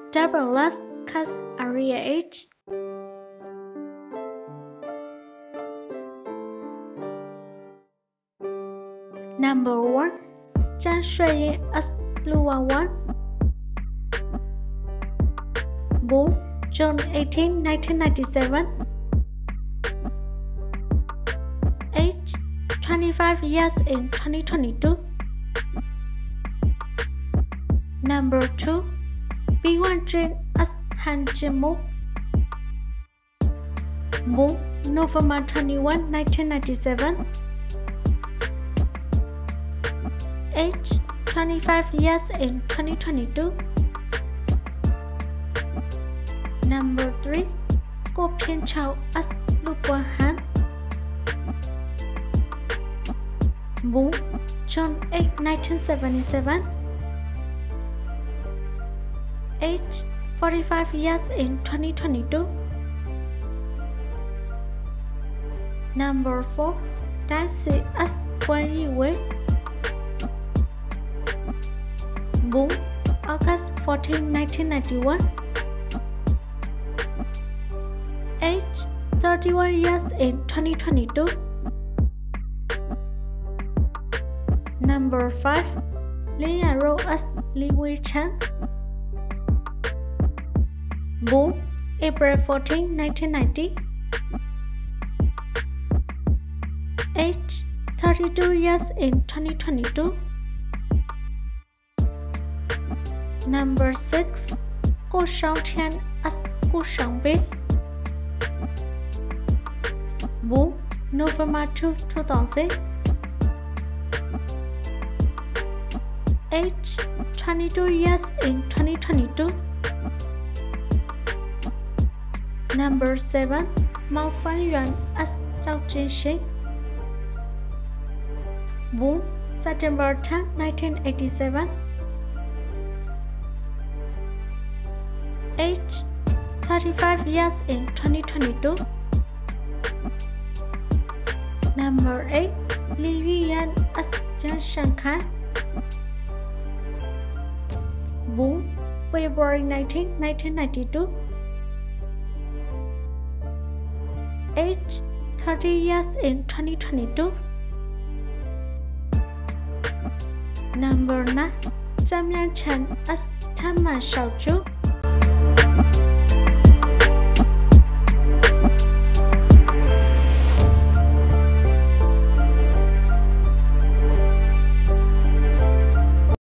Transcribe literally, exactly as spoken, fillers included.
Double left cast area H. Number one, Zhang Shuiyin as Luan one. Born June eighteenth, nineteen ninety-seven. Age twenty-five years in twenty twenty-two. Number two, B one Jin as Han Jin-Mo. Born November twenty-first, nineteen ninety-seven. Age twenty-five years in twenty twenty-two. Number three, Guo Pianchao as Lu Guanghan. Born June eighth, nineteen seventy-seven. Age forty-five years in twenty twenty-two. Number four, Dai Si as Guan Yiwei. Born August fourteenth, nineteen ninety-one. Age thirty-one years in twenty twenty-two. Number five, Lin Yaro as Li Wei-Chan. Born April fourteenth, nineteen ninety. Age thirty-two years in twenty twenty-two. Number six, Guo Shaotian as Guo Shangbei. Born November second, two thousand. Age twenty-two years in twenty twenty-two. Number seven, Mao Fanyuan as Zhao Jinxing. Born September tenth, nineteen eighty-seven. Age thirty-five years in twenty twenty-two. Number eight, Li Yuyan as Yan Shankai. Born February nineteenth, nineteen ninety-two. Age thirty years in twenty twenty-two. Number nine, Zhang Mianchen as Tanman Shaozhu.